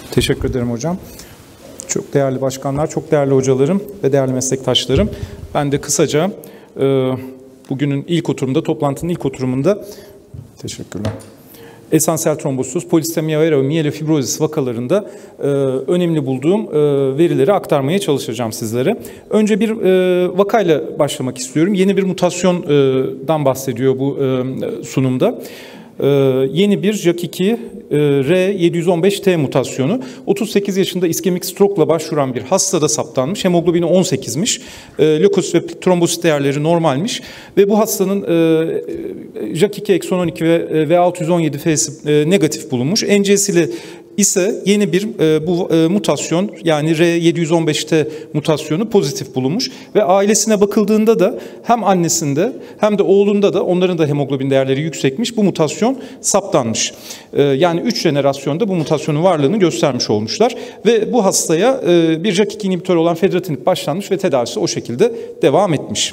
Teşekkür ederim hocam. Çok değerli başkanlar, çok değerli hocalarım ve değerli meslektaşlarım. Ben de kısaca bugünün ilk oturumunda, toplantının ilk oturumunda teşekkürler. Esansiyel trombositoz, polistemia vera ve miyelofibrozis vakalarında önemli bulduğum verileri aktarmaya çalışacağım sizlere. Önce bir vakayla başlamak istiyorum. Yeni bir mutasyondan bahsediyor bu sunumda. Yeni bir JAK2 R715T mutasyonu 38 yaşında iskemik stroke'la başvuran bir hastada saptanmış. Hemoglobini 18'miş. Lökosit ve trombosit değerleri normalmiş. Ve bu hastanın JAK2 ekson 12 ve V617F'si negatif bulunmuş. NCS'li ise yeni bir bu mutasyon, yani R715T mutasyonu pozitif bulunmuş ve ailesine bakıldığında da hem annesinde hem de oğlunda da, onların da hemoglobin değerleri yüksekmiş, bu mutasyon saptanmış. Yani 3 jenerasyonda bu mutasyonun varlığını göstermiş olmuşlar ve bu hastaya bir JAK2 inhibitörü olan fedratinib başlanmış ve tedavisi o şekilde devam etmiş.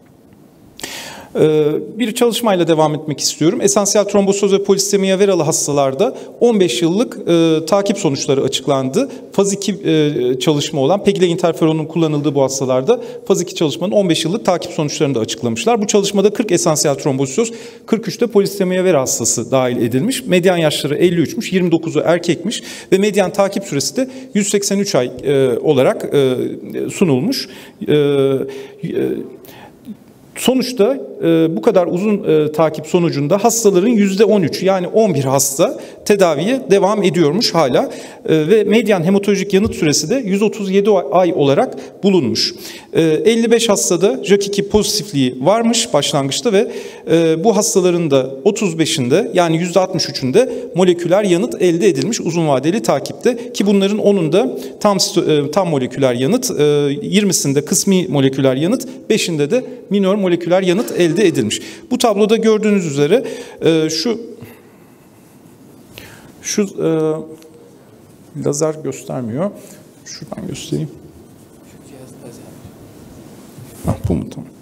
Bir çalışmayla devam etmek istiyorum. Esansiyel trombositoz ve polistemia veralı hastalarda 15 yıllık takip sonuçları açıklandı. Faz 2 çalışma olan PEGILA interferonun kullanıldığı bu hastalarda faz 2 çalışmanın 15 yıllık takip sonuçlarını da açıklamışlar. Bu çalışmada 40 esansiyel trombositoz, 43'te polistemia vera hastası dahil edilmiş. Medyan yaşları 53'müş, 29'u erkekmiş ve medyan takip süresi de 183 ay olarak sunulmuş. Sonuçta bu kadar uzun takip sonucunda hastaların %13, yani 11 hasta tedaviye devam ediyormuş hala ve medyan hematolojik yanıt süresi de 137 ay olarak bulunmuş. 55 hastada JAK2 pozitifliği varmış başlangıçta ve bu hastaların da 35'inde, yani %63'ünde moleküler yanıt elde edilmiş uzun vadeli takipte, ki bunların 10'unda tam moleküler yanıt, 20'sinde kısmi moleküler yanıt, 5'inde de minor moleküler yanıt elde edilmiş. Bu tabloda gördüğünüz üzere şu lazer göstermiyor. Şuradan göstereyim. Bu mu? Tamam.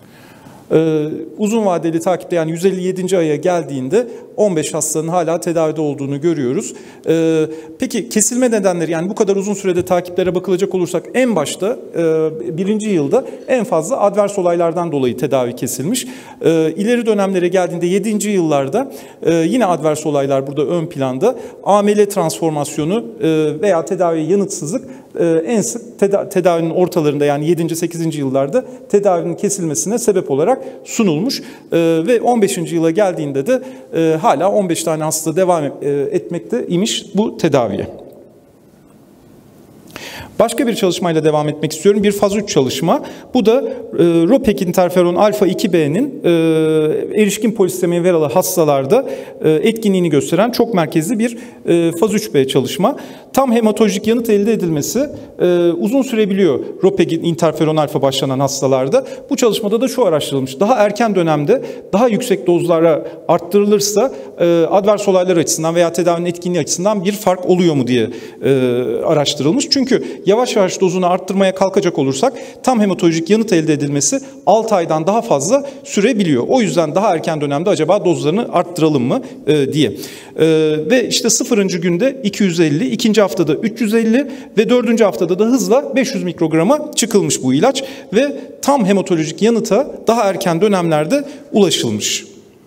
Uzun vadeli takipte, yani 157. aya geldiğinde 15 hastanın hala tedavide olduğunu görüyoruz. Peki kesilme nedenleri, yani bu kadar uzun sürede takiplere bakılacak olursak en başta 1. yılda en fazla advers olaylardan dolayı tedavi kesilmiş. İleri dönemlere geldiğinde 7. yıllarda yine advers olaylar burada ön planda. AML transformasyonu veya tedaviye yanıtsızlık en sık tedavinin ortalarında, yani 7. 8. yıllarda tedavinin kesilmesine sebep olarak sunulmuş ve 15. yıla geldiğinde de hala 15 tane hasta devam etmekte imiş bu tedaviye. Başka bir çalışmayla devam etmek istiyorum. Bir faz 3 çalışma. Bu da ROPEK interferon alfa 2B'nin erişkin polistemia veralı hastalarda etkinliğini gösteren çok merkezli bir faz 3B çalışma. Tam hematolojik yanıt elde edilmesi uzun sürebiliyor ROPEK interferon alfa başlanan hastalarda. Bu çalışmada da şu araştırılmış: daha erken dönemde daha yüksek dozlara arttırılırsa advers olaylar açısından veya tedavinin etkinliği açısından bir fark oluyor mu diye araştırılmış. Çünkü yavaş yavaş dozunu arttırmaya kalkacak olursak tam hematolojik yanıt elde edilmesi 6 aydan daha fazla sürebiliyor. O yüzden daha erken dönemde acaba dozlarını arttıralım mı diye. Ve işte 0. günde 250, 2. haftada 350 ve 4. haftada da hızla 500 mikrograma çıkılmış bu ilaç ve tam hematolojik yanıta daha erken dönemlerde ulaşılmış.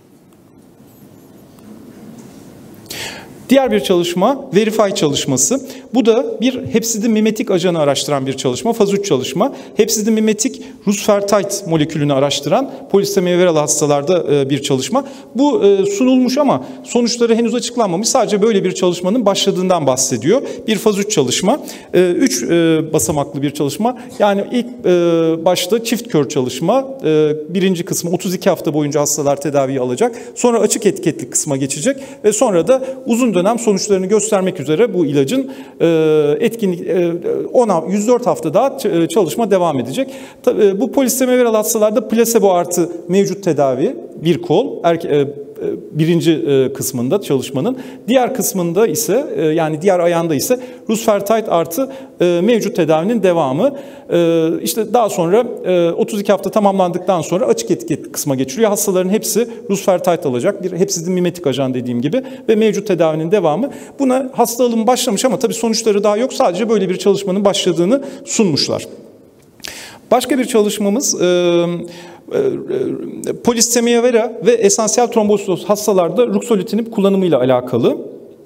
Diğer bir çalışma Verify çalışması. Bu da bir hepsidin mimetik ajanı araştıran bir çalışma. Faz 3 çalışma. Hepsidin mimetik rusfertide molekülünü araştıran polistemia veralı hastalarda bir çalışma. Bu sunulmuş ama sonuçları henüz açıklanmamış. Sadece böyle bir çalışmanın başladığından bahsediyor. Bir faz 3 çalışma. 3 basamaklı bir çalışma. Yani ilk başta çift kör çalışma. Birinci kısmı 32 hafta boyunca hastalar tedaviyi alacak. Sonra açık etiketli kısma geçecek ve sonra da uzun dönem sonuçlarını göstermek üzere bu ilacın etkinlik 104 hafta daha çalışma devam edecek. Bu polistemia veralı hastalarda plasebo artı mevcut tedavi bir kol, birinci kısmında çalışmanın. Diğer kısmında ise yani diğer ayağında ise rusfertide artı mevcut tedavinin devamı. İşte daha sonra 32 hafta tamamlandıktan sonra açık etiket kısma geçiliyor. Hastaların hepsi rusfertide alacak. Hepsi de mimetik ajan dediğim gibi ve mevcut tedavinin devamı. Buna hasta alımı başlamış ama tabii sonuçları daha yok. Sadece böyle bir çalışmanın başladığını sunmuşlar. Başka bir çalışmamız polisemiya vera ve esansiyel trombositoz hastalarda ruxolitinib kullanımıyla alakalı.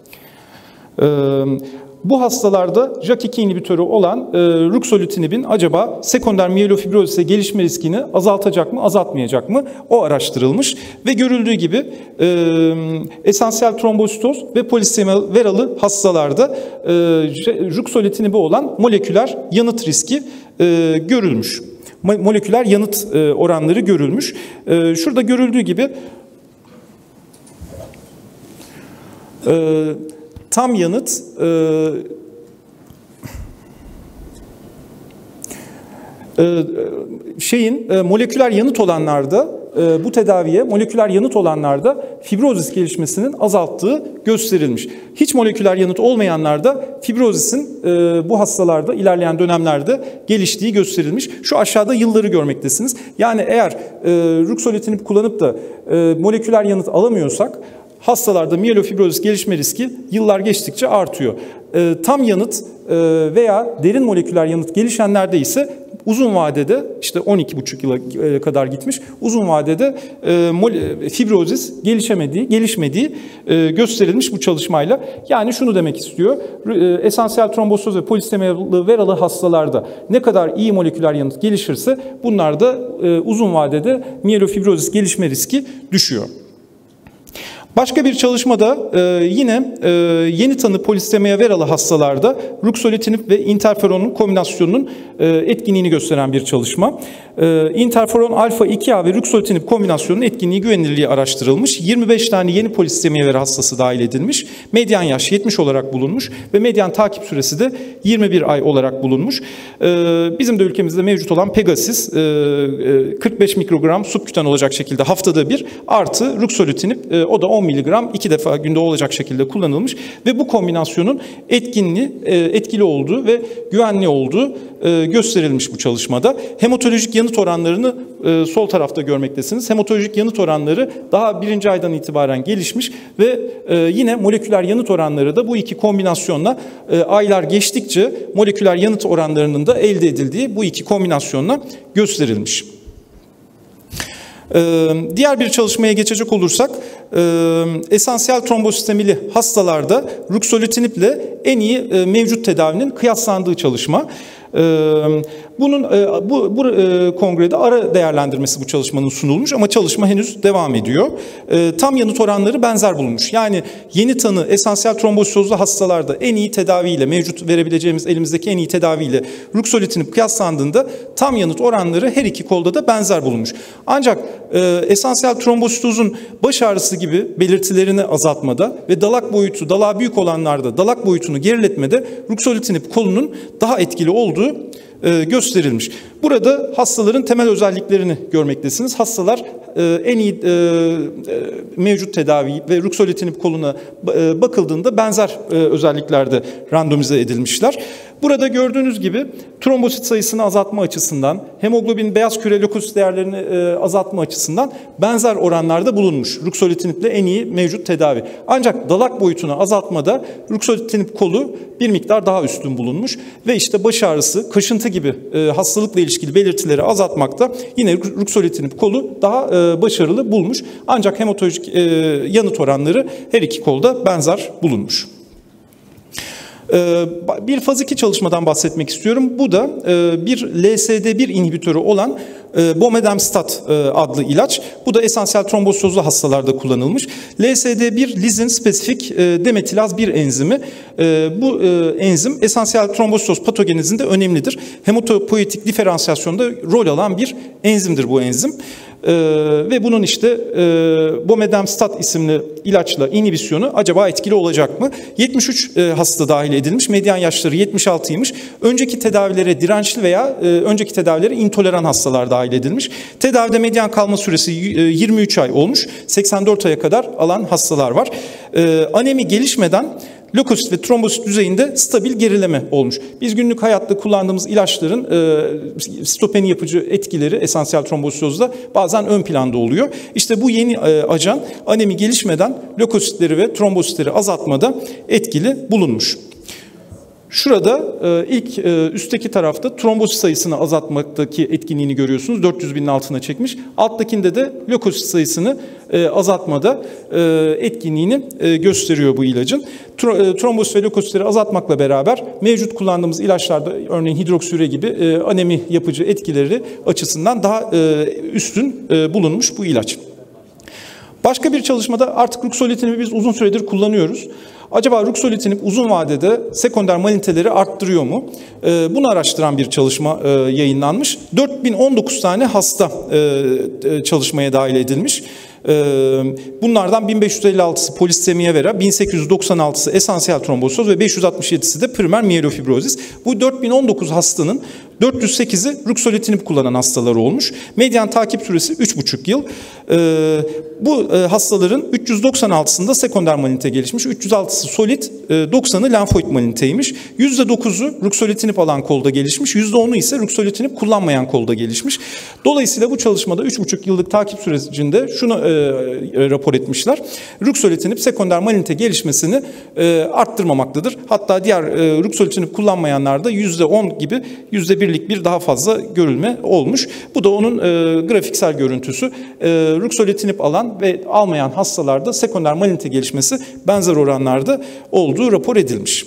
Bu hastalarda JAK2 inhibitörü olan ruxolitinibin acaba sekonder miyelofibrozise gelişme riskini azaltacak mı, azaltmayacak mı? O araştırılmış ve görüldüğü gibi esansiyel trombositoz ve polisemiya veralı hastalarda ruxolitinibi olan moleküler yanıt riski görülmüş. Moleküler yanıt oranları görülmüş. Şurada görüldüğü gibi tam yanıt moleküler yanıt olanlarda bu tedaviye moleküler yanıt olanlarda fibrozis gelişmesinin azalttığı gösterilmiş. Hiç moleküler yanıt olmayanlarda fibrozisin bu hastalarda ilerleyen dönemlerde geliştiği gösterilmiş. Şu aşağıda yılları görmektesiniz. Yani eğer ruxolitinib kullanıp da moleküler yanıt alamıyorsak hastalarda miyelofibrozis gelişme riski yıllar geçtikçe artıyor. Tam yanıt veya derin moleküler yanıt gelişenlerde ise uzun vadede işte 12,5 yıla kadar gitmiş. Uzun vadede fibrozis gelişmediği gösterilmiş bu çalışmayla. Yani şunu demek istiyor. Esansiyel trombositoz ve polisemiyalı veralı hastalarda ne kadar iyi moleküler yanıt gelişirse bunlarda uzun vadede miyelofibrozis gelişme riski düşüyor. Başka bir çalışmada yine yeni tanı polisemiya veralı hastalarda ruxolitinib ve interferonun kombinasyonunun etkinliğini gösteren bir çalışma. Interferon alfa 2A ve ruxolitinib kombinasyonunun etkinliği güvenilirliği araştırılmış. 25 tane yeni polisemiya vera hastası dahil edilmiş. Medyan yaş 70 olarak bulunmuş ve medyan takip süresi de 21 ay olarak bulunmuş. Bizim de ülkemizde mevcut olan Pegasus 45 mikrogram subkütan olacak şekilde haftada bir artı ruxolitinib o da 10 miligram 2 defa günde olacak şekilde kullanılmış ve bu kombinasyonun etkili olduğu ve güvenli olduğu gösterilmiş bu çalışmada. Hematolojik yanıt oranlarını sol tarafta görmektesiniz. Hematolojik yanıt oranları daha birinci aydan itibaren gelişmiş ve yine moleküler yanıt oranları da bu iki kombinasyonla aylar geçtikçe moleküler yanıt oranlarının da elde edildiği bu iki kombinasyonla gösterilmiş. Diğer bir çalışmaya geçecek olursak esansiyel trombositemili hastalarda ruxolitinib ile en iyi mevcut tedavinin kıyaslandığı çalışma. Bunun bu kongrede ara değerlendirmesi bu çalışmanın sunulmuş ama çalışma henüz devam ediyor. Tam yanıt oranları benzer bulunmuş. Yani yeni tanı esansiyel trombositozlu hastalarda en iyi tedaviyle mevcut verebileceğimiz elimizdeki en iyi tedaviyle ruxolitinib kıyaslandığında tam yanıt oranları her iki kolda da benzer bulunmuş. Ancak esansiyel trombositozun baş ağrısı gibi belirtilerini azaltmada ve dalağı büyük olanlarda dalak boyutunu geriletmede ruxolitinib kolunun daha etkili olduğu gösterilmiş. Burada hastaların temel özelliklerini görmektesiniz. Hastalar en iyi mevcut tedavi ve ruxolitinib koluna bakıldığında benzer özelliklerde randomize edilmişler. Burada gördüğünüz gibi trombosit sayısını azaltma açısından, hemoglobin beyaz küre lökosit değerlerini azaltma açısından benzer oranlarda bulunmuş. Ruxolitinib ile en iyi mevcut tedavi. Ancak dalak boyutunu azaltmada ruxolitinib kolu bir miktar daha üstün bulunmuş ve işte baş ağrısı, kaşıntı gibi hastalıkla ilişkili belirtileri azaltmakta yine ruxolitinib kolu daha başarılı bulmuş. Ancak hematolojik yanıt oranları her iki kolda benzer bulunmuş. Bir faz 2 çalışmadan bahsetmek istiyorum. Bu da bir LSD1 inhibitörü olan bomedemstat adlı ilaç. Bu da esansiyel trombositozlu hastalarda kullanılmış. LSD1 lizin spesifik demetilaz 1 enzimi. Bu enzim esansiyel trombositoz patogenezinde önemlidir. Hematopoietik diferansiyasyonda rol alan bir enzimdir bu enzim. Ve bunun işte bomedemstat isimli ilaçla inhibisyonu acaba etkili olacak mı? 73 hasta dahil edilmiş. Medyan yaşları 76'ymış. Önceki tedavilere dirençli veya önceki tedavilere intoleran hastalar dahil edilmiş. Tedavide medyan kalma süresi 23 ay olmuş. 84 aya kadar alan hastalar var. Anemi gelişmeden lökosit ve trombosit düzeyinde stabil gerileme olmuş. Biz günlük hayatta kullandığımız ilaçların sitopeni yapıcı etkileri esansiyel trombositozda bazen ön planda oluyor. İşte bu yeni ajan anemi gelişmeden lökositleri ve trombositleri azaltmada etkili bulunmuş. Şurada ilk üstteki tarafta trombosit sayısını azaltmaktaki etkinliğini görüyorsunuz. 400 binin altına çekmiş. Alttakinde de lökosit sayısını azaltmada etkinliğini gösteriyor bu ilacın. Trombosit ve lökositleri azaltmakla beraber mevcut kullandığımız ilaçlarda örneğin hidroksüre gibi anemi yapıcı etkileri açısından daha üstün bulunmuş bu ilaç. Başka bir çalışmada artık ruxolitinib'i biz uzun süredir kullanıyoruz. Acaba ruxolitinib uzun vadede sekonder maligniteleri arttırıyor mu? Bunu araştıran bir çalışma yayınlanmış. 4019 tane hasta çalışmaya dahil edilmiş. Bunlardan 1556'sı polisemiye vera, 1896'sı esansiyel trombositoz ve 567'si de primer miyelofibrozis. Bu 4019 hastanın 408'i ruxolitinib kullanan hastalar olmuş. Medyan takip süresi 3,5 yıl. Bu hastaların 396'sında sekonder malignite gelişmiş. 306'sı solid, 90'ı lenfoid maligniteymiş. %9'u ruxolitinib alan kolda gelişmiş. %10'u ise ruxolitinib kullanmayan kolda gelişmiş. Dolayısıyla bu çalışmada 3,5 yıllık takip sürecinde şunu rapor etmişler. Ruxolitinib sekonder malignite gelişmesini arttırmamaktadır. Hatta diğer ruxolitinib kullanmayanlarda %10 gibi %1'lik bir daha fazla görülme olmuş. Bu da onun grafiksel görüntüsü. Ruxolitinib alan ve almayan hastalarda sekonder malignite gelişmesi benzer oranlarda olduğu rapor edilmiş.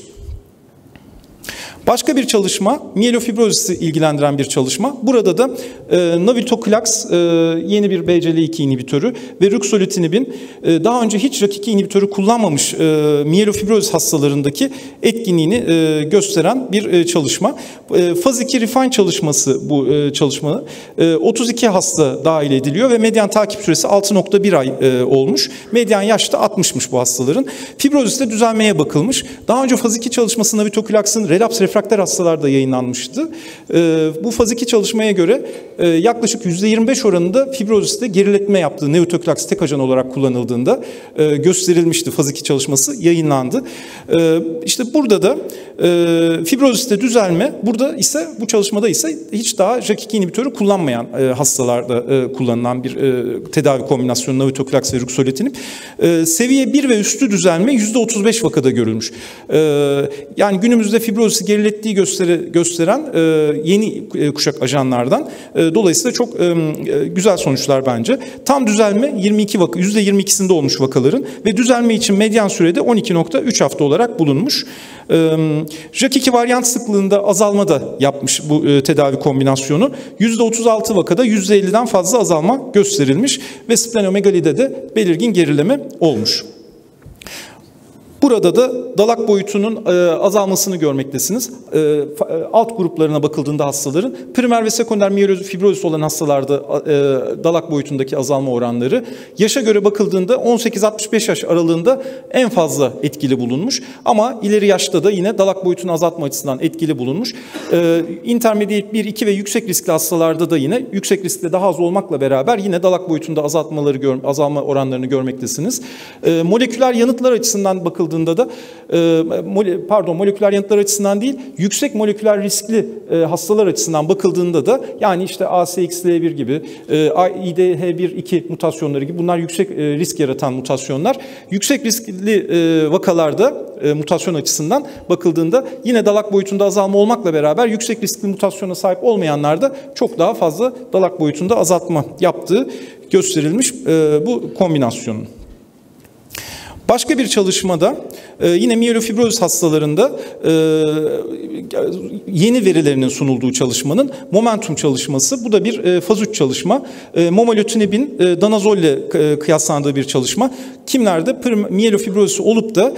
Başka bir çalışma, miyelofibrozisi ilgilendiren bir çalışma. Burada da navitoclax yeni bir BCL2 inhibitörü ve ruxolitinib'in daha önce hiç RAK2 inhibitörü kullanmamış miyelofibrozis hastalarındaki etkinliğini gösteren bir çalışma. Faz 2 refine çalışması bu çalışmanın. 32 hasta dahil ediliyor ve medyan takip süresi 6,1 ay olmuş. Medyan yaşta 60'mış bu hastaların. Fibroziste düzelmeye bakılmış. Daha önce faz 2 çalışması navitoclax'ın relapse refrakter hastalarda yayınlanmıştı. Bu faz 2 çalışmaya göre yaklaşık %25 oranında fibroziste geriletme yaptığı navitoclax tek ajan olarak kullanıldığında gösterilmişti. Faz 2 çalışması yayınlandı. İşte burada da fibroziste düzelme, burada ise bu çalışmada ise hiç daha RAK2 inhibitörü kullanmayan hastalarda kullanılan bir tedavi kombinasyonu navitoclax ve ruxolitinib. Seviye 1 ve üstü düzelme %35 vakada görülmüş. Yani günümüzde fibrozisi gerilettiği gösteren yeni kuşak ajanlardan. Dolayısıyla çok güzel sonuçlar bence. Tam düzelme 22 vaka, %22'sinde olmuş vakaların ve düzelme için medyan sürede 12,3 hafta olarak bulunmuş. RAK2 varyant sıklığında azalma da yapmış bu tedavi kombinasyonu. %36 vakada %50'den fazla azalma gösterilmiş ve splenomegalide de belirgin gerileme olmuş. Burada da dalak boyutunun azalmasını görmektesiniz. Alt gruplarına bakıldığında hastaların primer ve sekonder miyelofibrozis olan hastalarda dalak boyutundaki azalma oranları yaşa göre bakıldığında 18-65 yaş aralığında en fazla etkili bulunmuş. Ama ileri yaşta da yine dalak boyutunu azaltma açısından etkili bulunmuş. Intermediate 1, 2 ve yüksek riskli hastalarda da yine yüksek riskli daha az olmakla beraber yine dalak boyutunda azalma oranlarını görmektesiniz. Moleküler yanıtlar açısından bakıldığında da moleküler yanıtlar açısından değil, yüksek moleküler riskli hastalar açısından bakıldığında da yani işte ASXL1 gibi, IDH1-2 mutasyonları gibi bunlar yüksek risk yaratan mutasyonlar. Yüksek riskli vakalarda mutasyon açısından bakıldığında yine dalak boyutunda azalma olmakla beraber yüksek riskli mutasyona sahip olmayanlarda çok daha fazla dalak boyutunda azaltma yaptığı gösterilmiş bu kombinasyonun. Başka bir çalışmada yine miyelofibrozis hastalarında yeni verilerinin sunulduğu çalışmanın momentum çalışması. Bu da bir faz 3 çalışma. Momelotinib'in danazolle kıyaslandığı bir çalışma. Kimlerde miyelofibrozisi olup da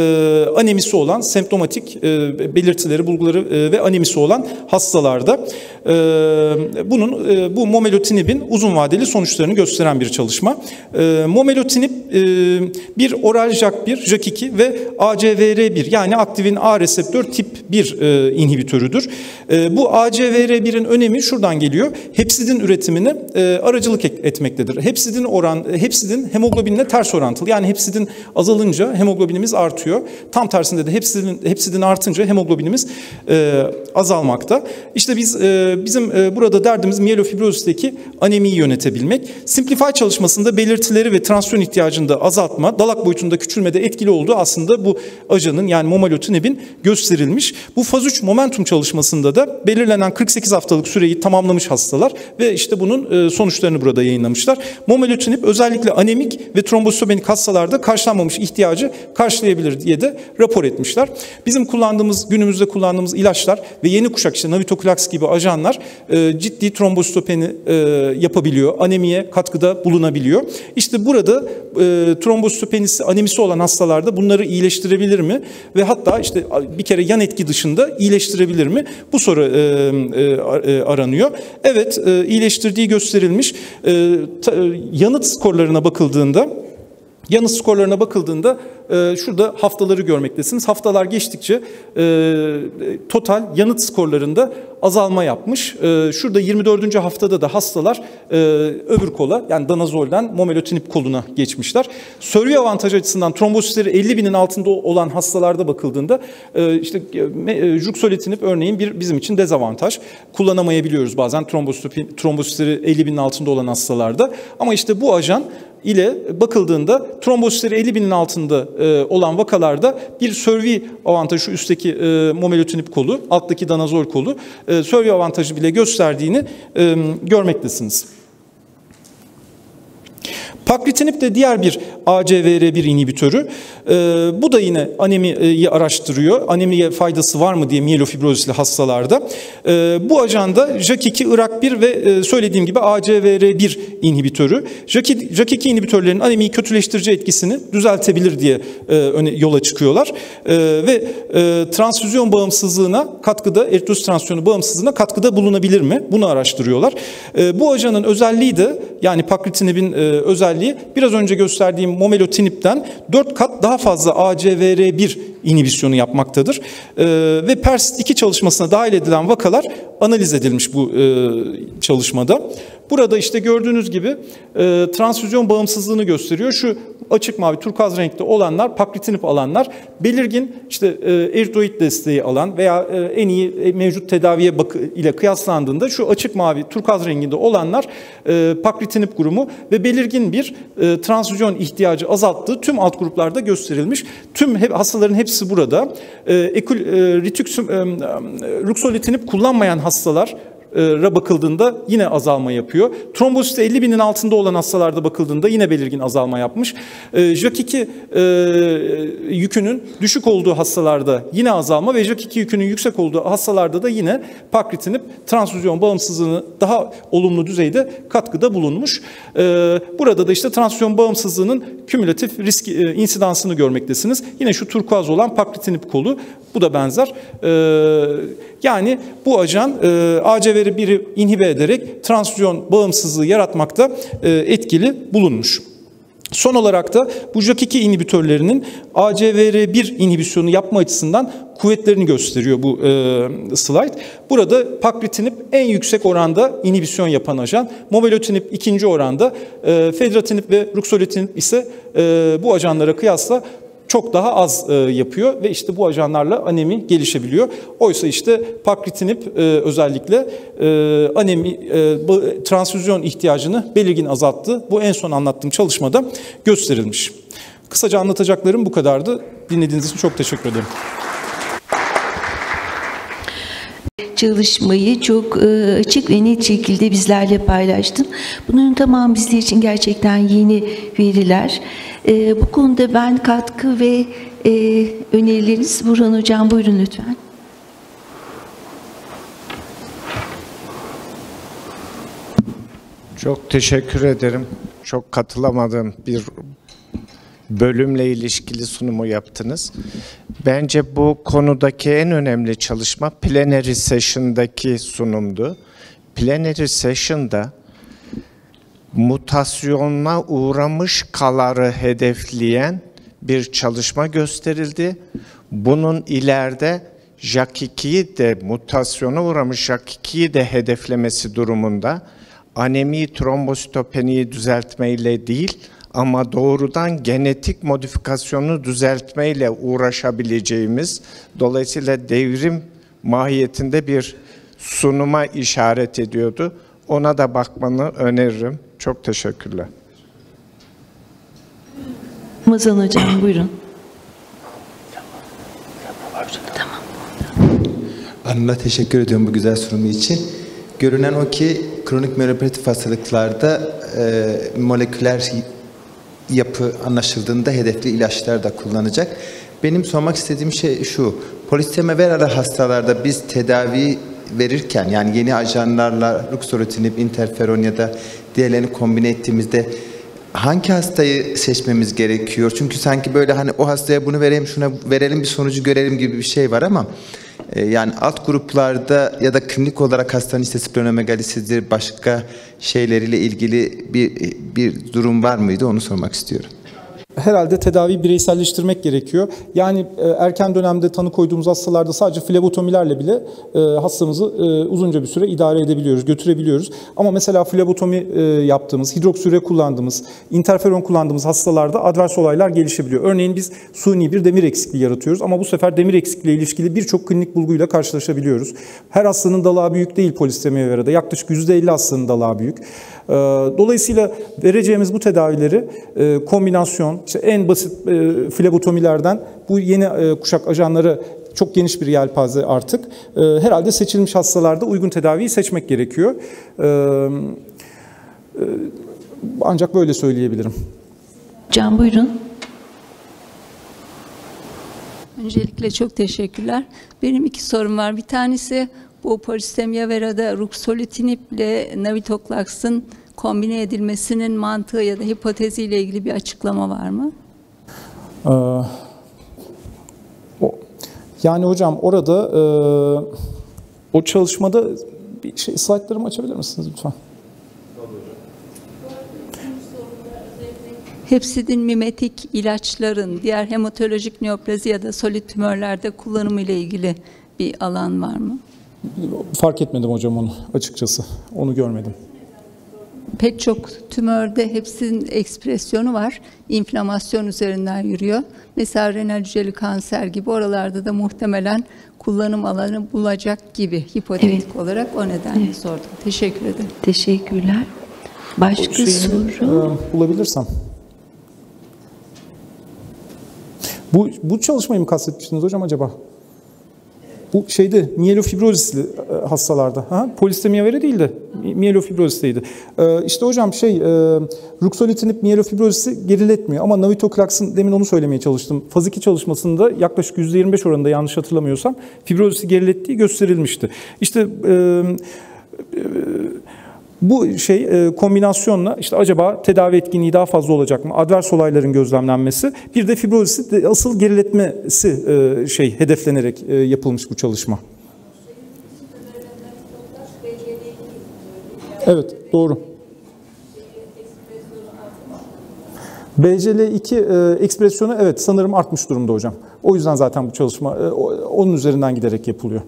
anemisi olan, semptomatik belirtileri, bulguları ve anemisi olan hastalarda. Bu momelotinibin uzun vadeli sonuçlarını gösteren bir çalışma. Momelotinib bir oral JAK1, JAK2 ve ACVR1 yani aktivin A reseptör tip 1 inhibitörüdür. Bu ACVR1'in önemi şuradan geliyor. Hepsidin üretimine aracılık etmektedir. Hepsidin hemoglobinle ters orantılı. Yani hepsidin azalınca hemoglobinimiz artıyor. Tam tersinde de hepsidin artınca hemoglobinimiz azalmakta. İşte bizim burada derdimiz miyelofibrozisteki anemiyi yönetebilmek. Simplify çalışmasında belirtileri ve transfüzyon ihtiyacını da azaltma, dalak boyutunda küçülmede etkili olduğu aslında bu ajanın yani momelotinibin gösterilmiş. Bu faz 3 momentum çalışmasında da belirlenen 48 haftalık süreyi tamamlamış hastalar ve işte bunun sonuçlarını burada yayınlamışlar. Momelotinib özellikle anemik ve trombositopenik hastalarda karşılanmamış ihtiyacı karşılayabilir diye de rapor etmişler. Bizim günümüzde kullandığımız ilaçlar ve yeni kuşak işte navitoclax gibi ajanlar ciddi trombositopeni yapabiliyor. Anemiye katkıda bulunabiliyor. İşte burada trombositopenisi, anemisi olan hastalarda bunları iyileştirebilir mi? Ve hatta işte bir kere yan etki dışında iyileştirebilir mi? Bu soru aranıyor. Evet, iyileştirdiği gösterilmiş. Yanıt skorlarına bakıldığında şurada haftaları görmektesiniz. Haftalar geçtikçe total yanıt skorlarında azalma yapmış. Şurada 24. haftada da hastalar öbür kola yani danazolden momelotinib koluna geçmişler. Survey avantajı açısından trombositleri 50.000'in altında olan hastalarda bakıldığında işte ruxolitinib örneğin bizim için dezavantaj. Kullanamayabiliyoruz bazen trombositleri 50.000'in altında olan hastalarda. Ama işte bu ajan ile bakıldığında trombositleri 50.000'in altında olan vakalarda bir survey avantajı şu üstteki momelotinib kolu, alttaki danazol kolu survey avantajı bile gösterdiğini görmektesiniz. Pacritinib de diğer bir ACVR1 inhibitörü. Bu da yine anemiyi araştırıyor. Anemiye faydası var mı diye miyelofibrozisli hastalarda. Bu ajanda JAK2, IRAK1 ve söylediğim gibi ACVR1 inhibitörü. JAK2 inhibitörlerin anemiyi kötüleştirici etkisini düzeltebilir diye yola çıkıyorlar. Ve transfüzyon bağımsızlığına katkıda, eritrosit transfüzyonu bağımsızlığına katkıda bulunabilir mi? Bunu araştırıyorlar. Bu ajanın özelliği de yani pacritinibin özelliği biraz önce gösterdiğim momelotinib'den 4 kat daha fazla ACVR1 inhibisyonu yapmaktadır. Ve PERSIST-2 çalışmasına dahil edilen vakalar analiz edilmiş bu çalışmada. Burada işte gördüğünüz gibi transfüzyon bağımsızlığını gösteriyor. Şu açık mavi turkuaz renkte olanlar pacritinib alanlar, belirgin işte eritroid desteği alan veya en iyi mevcut tedaviye ile kıyaslandığında şu açık mavi turkuaz renginde olanlar pacritinib grubu ve belirgin bir transfüzyon ihtiyacı azalttığı tüm alt gruplarda gösterilmiş. Tüm hastaların hepsi burada. Ruxolitinib kullanmayan hastalara bakıldığında yine azalma yapıyor. Trombosit 50.000'in altında olan hastalarda bakıldığında yine belirgin azalma yapmış. JAK2 yükünün düşük olduğu hastalarda yine azalma ve JAK2 yükünün yüksek olduğu hastalarda da yine pacritinib transfüzyon bağımsızlığını daha olumlu düzeyde katkıda bulunmuş. Burada da işte transfüzyon bağımsızlığının kümülatif risk insidansını görmektesiniz. Yine şu turkuaz olan pacritinib kolu, bu da benzer. Yani bu ajan ACVR1'i inhibe ederek transfüzyon bağımsızlığı yaratmakta etkili bulunmuş. Son olarak da bu JAK2 inhibitörlerinin ACVR1 inhibisyonu yapma açısından kuvvetlerini gösteriyor bu slide. Burada pacritinib en yüksek oranda inhibisyon yapan ajan, momelotinib ikinci oranda, fedratinib ve ruxolitinib ise bu ajanlara kıyasla çok daha az yapıyor ve işte bu ajanlarla anemi gelişebiliyor. Oysa işte pacritinib özellikle transfüzyon ihtiyacını belirgin azalttı. Bu en son anlattığım çalışmada gösterilmiş. Kısaca anlatacaklarım bu kadardı. Dinlediğiniz için çok teşekkür ederim. Çalışmayı çok açık ve net şekilde bizlerle paylaştın. Bunun tamamı bizler için gerçekten yeni veriler. Bu konuda ben katkı ve önerileriniz Burhan Hocam, buyurun lütfen. Çok teşekkür ederim. Çok katılamadığım bir bölümle ilişkili sunumu yaptınız. Bence bu konudaki en önemli çalışma plenary session'daki sunumdu. Plenary session'da mutasyona uğramış kaları hedefleyen bir çalışma gösterildi. Bunun ileride JAK2'yi de mutasyona uğramış JAK2'yi de hedeflemesi durumunda anemi trombositopeniyi düzeltmeyle değil ama doğrudan genetik modifikasyonu düzeltmeyle uğraşabileceğimiz, dolayısıyla devrim mahiyetinde bir sunuma işaret ediyordu. Ona da bakmanı öneririm. Çok teşekkürler. Ramazan Hocam buyurun. Tamam. Anıl'a teşekkür ediyorum bu güzel sunumu için. Görünen o ki kronik miyeloperatif hastalıklarda moleküler yapı anlaşıldığında hedefli ilaçlar da kullanacak. Benim sormak istediğim şey şu: polisitema vera hastalarda biz tedavi verirken, yani yeni ajanlarla ruxolitinib, interferon ya da diğerlerini kombine ettiğimizde hangi hastayı seçmemiz gerekiyor? Çünkü sanki böyle hani o hastaya bunu verelim, şuna verelim, bir sonucu görelim gibi bir şey var ama yani alt gruplarda ya da klinik olarak hastanın işte splenomegalisidir, başka şeyleriyle ilgili bir durum var mıydı? Onu sormak istiyorum. Herhalde tedaviyi bireyselleştirmek gerekiyor. Yani erken dönemde tanı koyduğumuz hastalarda sadece flebotomilerle bile hastamızı uzunca bir süre idare edebiliyoruz, götürebiliyoruz. Ama mesela flebotomi yaptığımız, hidroksüre kullandığımız, interferon kullandığımız hastalarda advers olaylar gelişebiliyor. Örneğin biz suni bir demir eksikliği yaratıyoruz ama bu sefer demir eksikliği ile ilişkili birçok klinik bulguyla karşılaşabiliyoruz. Her hastanın dalağı büyük değil polisitemiye verada. Yaklaşık %50 hastanın dalağı büyük. Dolayısıyla vereceğimiz bu tedavileri kombinasyon, işte en basit flebotomilerden bu yeni kuşak ajanları, çok geniş bir yelpaze artık. Herhalde seçilmiş hastalarda uygun tedaviyi seçmek gerekiyor. Ancak böyle söyleyebilirim. Hocam buyurun. Öncelikle çok teşekkürler. Benim 2 sorum var. Bir tanesi bu polisitemiya verada ruxolitinib ile navitoclax'ın kombine edilmesinin mantığı ya da hipoteziyle ilgili bir açıklama var mı? Yani hocam orada o çalışmada bir şey, slaytlarımı açabilir misiniz lütfen? Hepsidin mimetik ilaçların diğer hematolojik neoplazi ya da solid tümörlerde kullanımı ile ilgili bir alan var mı? Fark etmedim hocam onu açıkçası. Onu görmedim. Pek çok tümörde hepsinin ekspresyonu var. İnflamasyon üzerinden yürüyor. Mesela renal hücreli kanser gibi oralarda da muhtemelen kullanım alanı bulacak gibi hipotetik olarak o nedenle sordum. Teşekkür ederim. Teşekkürler. Başka soru? Bulabilirsem. Bu çalışmayı mı kastetmiştiniz hocam acaba? Bu şeyde miyelofibrozisli hastalarda. Polisitemiya vera değil de miyelofibrozisteydi. İşte hocam ruxolitinib miyelofibrozisi geriletmiyor ama navitoclax'ın, demin onu söylemeye çalıştım, faz 2 çalışmasında yaklaşık %25 oranında, yanlış hatırlamıyorsam, fibrozisi gerilettiği gösterilmişti. İşte bu kombinasyonla işte acaba tedavi etkinliği daha fazla olacak mı? Advers olayların gözlemlenmesi, bir de fibrozisi asıl geriletmesi hedeflenerek yapılmış bu çalışma. Evet, doğru. BCL2 ekspresyonu evet sanırım artmış durumda hocam. O yüzden zaten bu çalışma onun üzerinden giderek yapılıyor.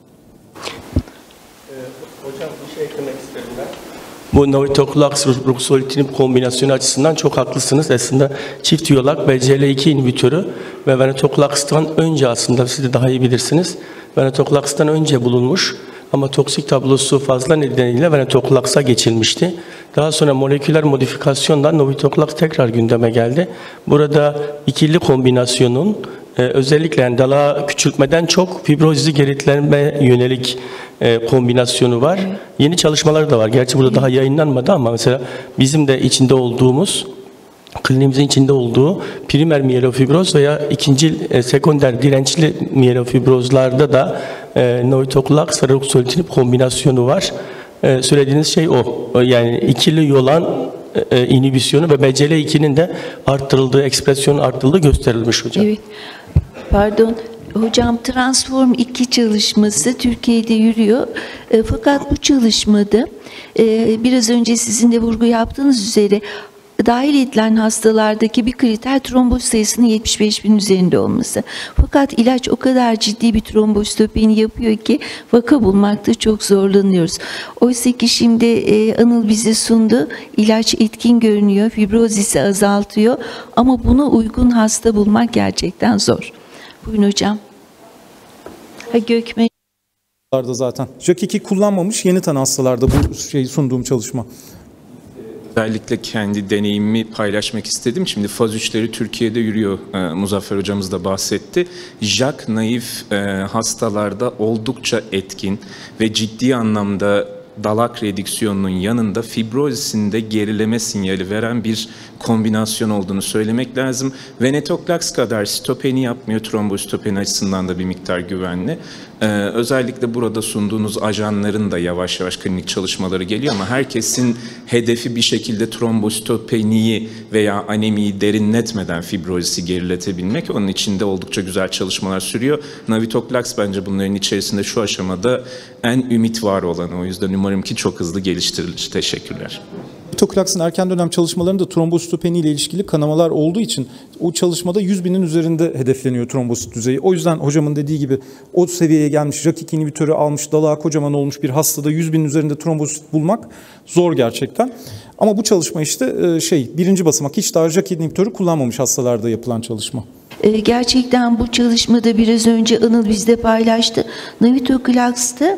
Hocam bir şey eklemek isterim ben. Bu navitoclax ruxolitinib kombinasyonu açısından çok haklısınız. Aslında çift yolak BCL2 inhibitörü ve venetoclax'tan önce, aslında siz de daha iyi bilirsiniz, venetoclax'tan önce bulunmuş ama toksik tablosu fazla nedeniyle venetoclax'a geçilmişti. Daha sonra moleküler modifikasyondan navitoclax tekrar gündeme geldi. Burada ikili kombinasyonun özellikle yani dalağı küçültmeden çok fibrozisi geritleme yönelik kombinasyonu var. Yeni çalışmalar da var. Gerçi burada daha yayınlanmadı ama mesela bizim de içinde olduğumuz, kliniğimizin içinde olduğu primer miyelofibroz veya ikinci sekonder dirençli miyelofibrozlarda da navitoclax ve ruxolitinib kombinasyonu var. Söylediğiniz şey o. Yani ikili yolan inhibisyonu ve BCL2'nin de arttırıldığı, ekspresyonun arttırıldığı gösterilmiş hocam. Evet. Pardon. Hocam Transform 2 çalışması Türkiye'de yürüyor. Fakat bu çalışmada biraz önce sizin de vurgu yaptığınız üzere dahil edilen hastalardaki bir kriter tromboz sayısının 75.000 üzerinde olması. Fakat ilaç o kadar ciddi bir trombositopeni yapıyor ki vaka bulmakta çok zorlanıyoruz. Oysa ki şimdi Anıl bize sundu. İlaç etkin görünüyor, fibrozisi azaltıyor ama buna uygun hasta bulmak gerçekten zor. Buyurun hocam. Gökmen. Zaten JAK2 kullanmamış yeni tanı hastalarda bu sunduğum çalışma. Özellikle kendi deneyimimi paylaşmak istedim. Şimdi faz 3'leri Türkiye'de yürüyor. Muzaffer hocamız da bahsetti. JAK naif hastalarda oldukça etkin ve ciddi anlamda dalak redüksiyonunun yanında fibrozisinde gerileme sinyali veren bir kombinasyon olduğunu söylemek lazım. Venetoclax kadar sitopeni yapmıyor, trombositopeni açısından da bir miktar güvenli. Özellikle burada sunduğunuz ajanların da yavaş yavaş klinik çalışmaları geliyor ama herkesin hedefi bir şekilde trombositopeniyi veya anemiyi derinletmeden fibrozisi geriletebilmek. Onun için de oldukça güzel çalışmalar sürüyor. Navitoclax bence bunların içerisinde şu aşamada en ümit var olanı. O yüzden umarım ki çok hızlı geliştirilir. Teşekkürler. Navitoclax'ın erken dönem çalışmalarında trombositopeni ile ilişkili kanamalar olduğu için o çalışmada 100.000'in üzerinde hedefleniyor trombosit düzeyi. O yüzden hocamın dediği gibi o seviyeye gelmiş, JAK2 inhibitörü almış, dalağı kocaman olmuş bir hastada 100.000'in üzerinde trombosit bulmak zor gerçekten. Ama bu çalışma işte birinci basamak, hiç daha JAK inhibitörü kullanmamış hastalarda yapılan çalışma. Gerçekten bu çalışmada biraz önce Anıl bizde paylaştı. Navitoclax'ta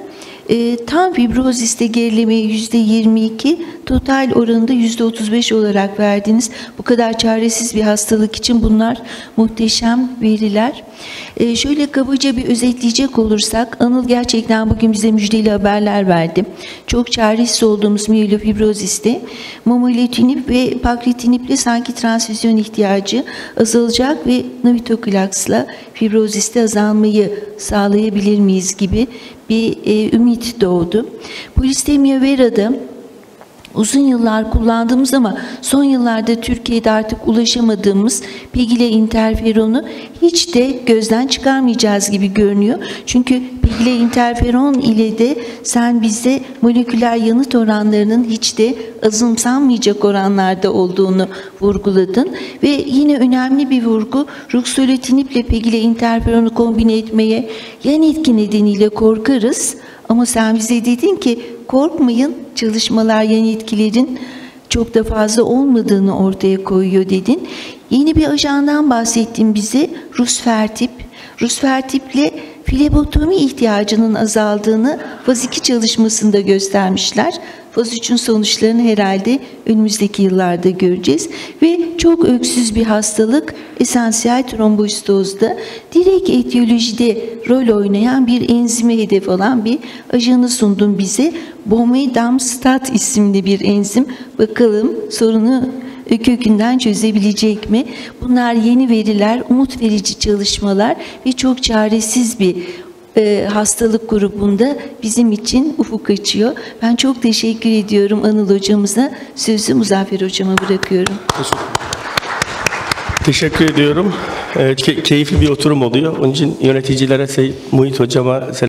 tam fibroziste gerilemeyi %22, total oranında %35 olarak verdiniz. Bu kadar çaresiz bir hastalık için bunlar muhteşem veriler. Şöyle kabaca bir özetleyecek olursak, Anıl gerçekten bugün bize müjdeli haberler verdi. Çok çaresiz olduğumuz miyelofibroziste momelotinib ve pacritinib'le sanki transfüzyon ihtiyacı azalacak ve Navitoclax'la fibroziste azalmayı sağlayabilir miyiz gibi bir ümit doğdu. Polistemia vera'da uzun yıllar kullandığımız ama son yıllarda Türkiye'de artık ulaşamadığımız pegile interferonu hiç de gözden çıkarmayacağız gibi görünüyor. Çünkü pegile interferon ile de sen bize moleküler yanıt oranlarının hiç de azımsanmayacak oranlarda olduğunu vurguladın. Ve yine önemli bir vurgu, ruxolitinib ile pegile interferonu kombine etmeye yan etki nedeniyle korkarız. Ama sen bize dedin ki korkmayın, çalışmalar yan etkilerin çok da fazla olmadığını ortaya koyuyor dedin. Yeni bir ajandan bahsettin bize, Rusfertib. Rusfertib'le flebotomi ihtiyacının azaldığını faz 2 çalışmasında göstermişler. Faz 3'ün sonuçlarını herhalde önümüzdeki yıllarda göreceğiz. Ve çok öksüz bir hastalık, esansiyel trombositozda direkt etiyolojide rol oynayan bir enzime hedef alan bir ajanı sundun bize. Bomedamstat isimli bir enzim. Bakalım sorunu kökünden çözebilecek mi? Bunlar yeni veriler, umut verici çalışmalar ve çok çaresiz bir hastalık grubunda bizim için ufuk açıyor. Ben çok teşekkür ediyorum Anıl hocamıza. Sözü Muzaffer hocama bırakıyorum. Teşekkür ediyorum. Keyifli bir oturum oluyor. Onun için yöneticilere, Muhit hocama